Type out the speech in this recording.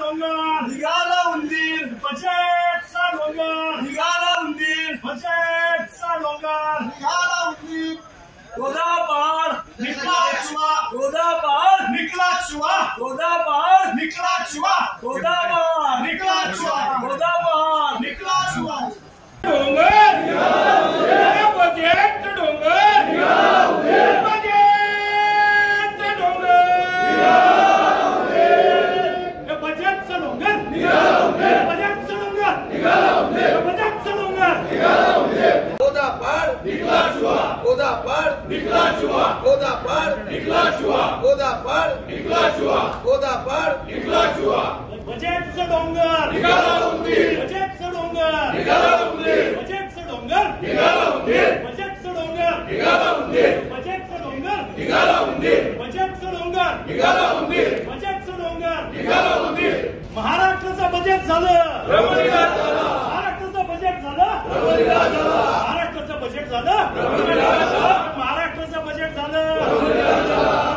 डोंगर निघाला उंदीर बजेटचा डोंगर निघाला उंदीर बजेटचा डोंगर निघाला उंदीर गोदाबार निघला चुवा गोदाबार निघला चुवा गोदाबार निघला चुवा गोदाबार निघला चुवा गोदाबार निघला चुवा डोंगर बजेट डोंगर बजेटचा डोंगर बजेटचा डोंगर बजेटचा डोंगर बजेटचा डोंगर गोदाबार निघला चुवा गोदाबार निघला चुवा गोदाबार निघला चुवा गोदाबार निघला चुवा गोदाबार निघला चुवा बजेटचा डोंगर निघाला उंदीर बजेटचा डोंगर निघाला उंदीर बजेटचा डोंगर निघाला उंदीर बजेटचा डोंगर निघाला उंदीर बजेटचा डोंगर निघाला उंदीर बजेटचा डोंगर निघाला उंदीर बजेटचा डोंगर निघाला उंदीर महाराष्ट्राचं बजेट झालं रमणीनाथ झाला महाराष्ट्राचं बजेट झालं रमणीनाथ झाला महाराष्ट्राचं बजेट झालं रमणीनाथ झाला महाराष्ट्राचं बजेट झालं रमणीनाथ झाला